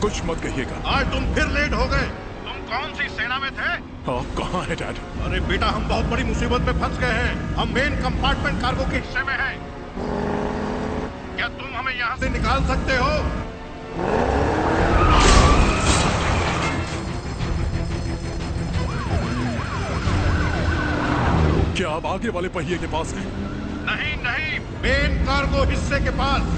कुछ मत कहिएगा। आज तुम फिर लेट हो गए। तुम कौन सी सेना में थे? आप कहाँ हैं डैड? अरे बेटा, हम बहुत बड़ी मुसीबत में फंस गए हैं। हम मेन कंपार्टमेंट कार्गो के हिस्से में हैं। क्या तुम हमें यहाँ से निकाल सकते हो? क्या आप आगे वाले पहिए के पास हैं? नहीं नहीं, मेन कार्गो हिस्से के पास।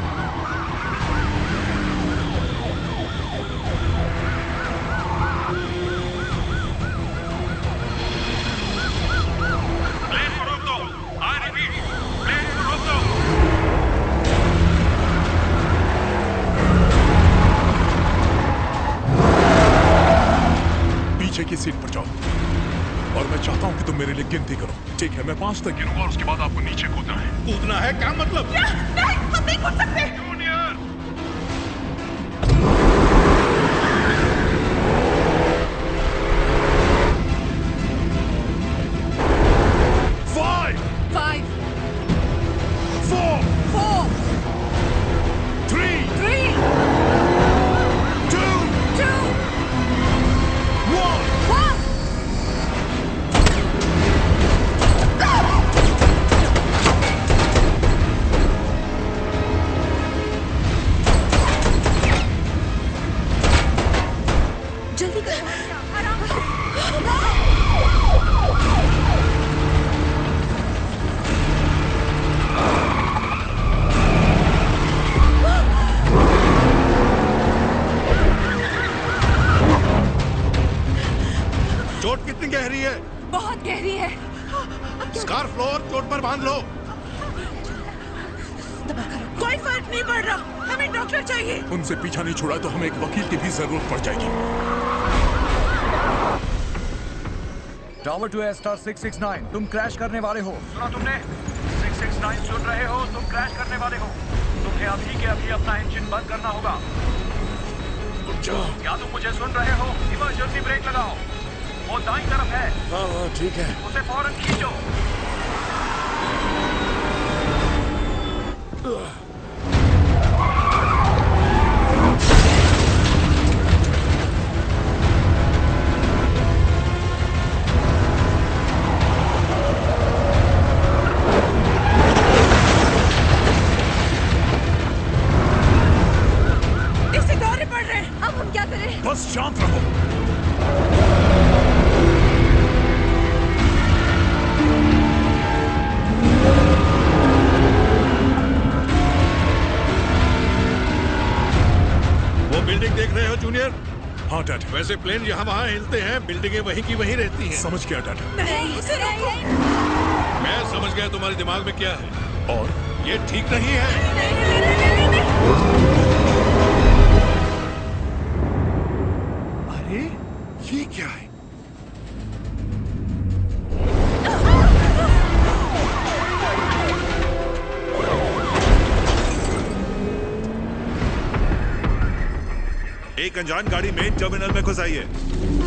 पीछे की सीट पर जाओ और मैं चाहता हूं कि तुम मेरे लिए गिनती करो। ठीक है, मैं 5 तक गिनूंगा और उसके बाद आपको नीचे कूदना है। कूदना है? क्या मतलब? नहीं, हम नहीं कूद सकते। जूनियर! 5 5 4 4 3 3 2 2 1 1 जल्दी करो। आराम से। चोट कितनी गहरी है? बहुत गहरी है। स्कार्फ लो और चोट पर बांध लो। कोई फर्क नहीं पड़ रहा, हमें डॉक्टर चाहिए। उनसे पीछा नहीं छुड़ा तो हमें एक वकील की भी जरूरत पड़ जाएगी। टावर टू स्टार 669, तुम क्रैश करने वाले हो। सुना तुमने? 669 सुन रहे हो? तुम क्रैश करने वाले हो। तुम्हें अभी के अभी अपना इंजन बंद करना होगा। क्या तुम मुझे सुन रहे हो? इमरजेंसी ब्रेक लगाओ। वो दाईं तरफ है। हाँ ठीक है। उसे फौरन खींचो। इससे दौरे पड़ रहे हैं। अब हम क्या करें? बस शांत रहो। वो बिल्डिंग देख रहे हो जूनियर? हाँ डैड। वैसे प्लेन यहाँ वहाँ हिलते हैं, बिल्डिंगें वहीं की वहीं रहती हैं। समझ गया डैड। नहीं, उसे रोको। मैं समझ गया तुम्हारे दिमाग में क्या है। और ये ठीक नहीं है। अरे ये क्या है? एक अनजान गाड़ी मेन टर्मिनल में घुस आई है।